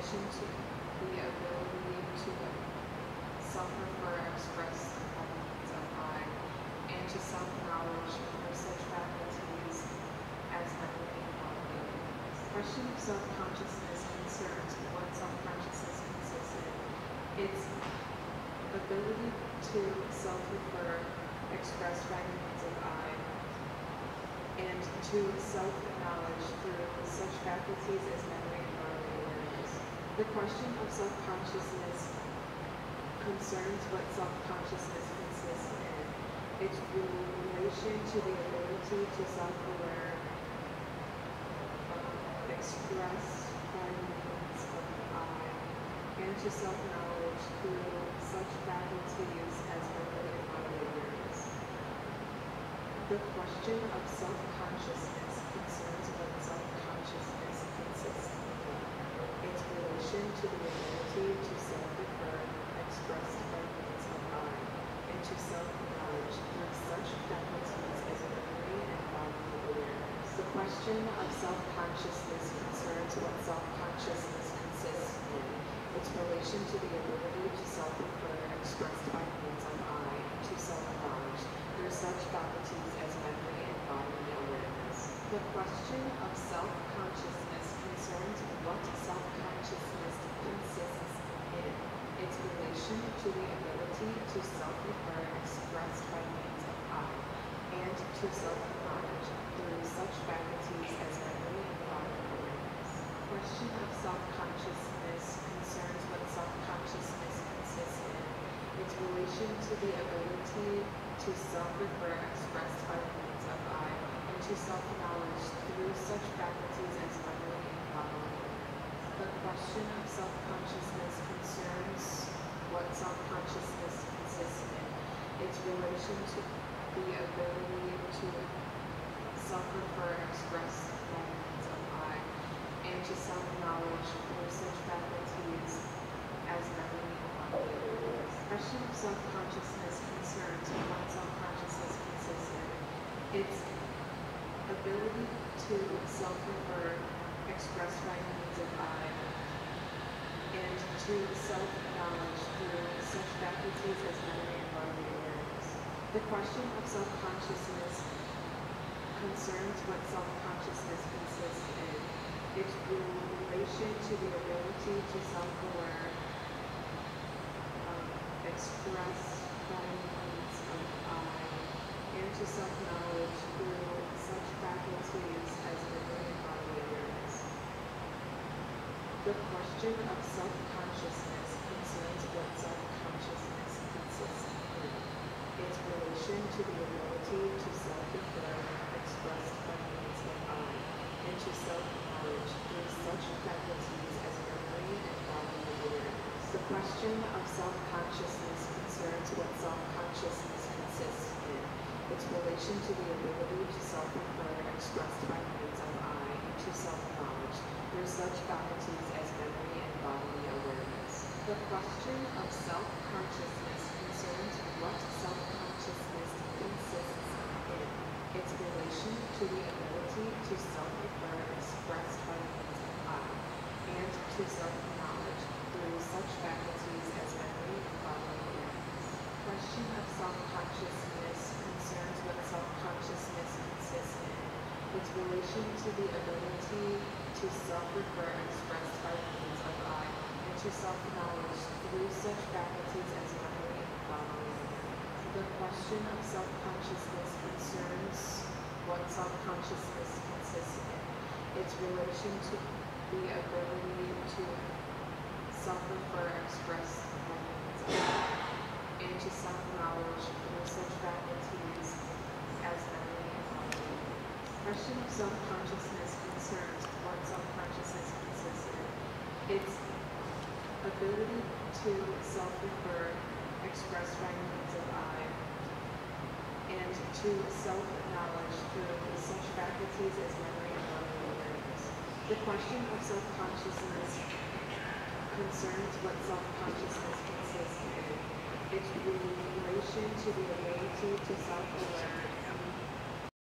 relation to the ability to self-refer, express by means of I, and to self-knowledge through such faculties as memory and bodily awareness. The question of self-consciousness concerns what self-consciousness consists in. Its ability to self-refer, expressed by means of I, and to self-knowledge through such faculties as memory and bodily awareness. The question of self-consciousness concerns what self-consciousness consists in. Its relation to the ability to self-aware, expressed by means of I, and to self-knowledge through such faculties as memory and bodily awareness. The question of self-consciousness concerns what self-consciousness consists in. Its relation to the ability to self-refer, expressed by means of I, and to self-knowledge through such faculties as memory and bodily awareness. The question of self-consciousness concerns what self-consciousness consists in. Its relation to the ability to self-refer, expressed by means of I, and to self-knowledge through such faculties as memory and bodily awareness. The question of self-consciousness concerns what self-consciousness consists in. Its relation to the ability to self-refer, expressed by means of I, and to self-knowledge through such faculties as memory and bodily awareness. The question of self-consciousness concerns what self-consciousness consists in. Its relation to the ability to self-refer, expressed by means of I, and to self-knowledge through such faculties as memory and bodily awareness. The question of self-consciousness concerns what self-consciousness consists in. Its relation to the ability to self-refer, expressed by means of I, and to self-knowledge through such faculties as memory and bodily awareness. The question of self-consciousness concerns what self-consciousness consists in. Its ability to self-refer, expressed by means of I, and to self-knowledge through such faculties as memory and bodily awareness. The question of self-consciousness concerns what self-consciousness consists in. Its relation to the ability to self-aware, expressed by means of I, and to self-knowledge through such faculties as memory and bodily awareness. The question of self-consciousness concerns what self-consciousness consists in. Its relation to the ability to self-refer, expressed by means of I, and to self-knowledge through such faculties as memory and bodily awareness. The question of self-consciousness concerns what self-consciousness consists in. Its relation to the ability to self-refer, expressed by means of I, and to self-knowledge through such faculties as memory and bodily awareness. The question of self-consciousness concerns what self-consciousness consists in. Its relation to the ability to self-refer, expressed by means of I, and to self-knowledge through such faculties as memory and bodily awareness. The question of self-consciousness concerns what self-consciousness consists in. Its relation to the ability to self-refer, expressed by means of I, and to self-knowledge through such faculties as memory and bodily awareness. The question of self-consciousness concerns what self-consciousness consists in. Its relation to the ability to self-refer, expressed by means of I, and to self-knowledge through such faculties as memory and bodily awareness. The question of self-consciousness concerns what self-consciousness consists in. Its ability to self-refer, expressed by means of I, and to self-knowledge through such faculties as memory and bodily awareness. The question of self-consciousness concerns what self-consciousness consists in. Its relation to the ability to self-aware,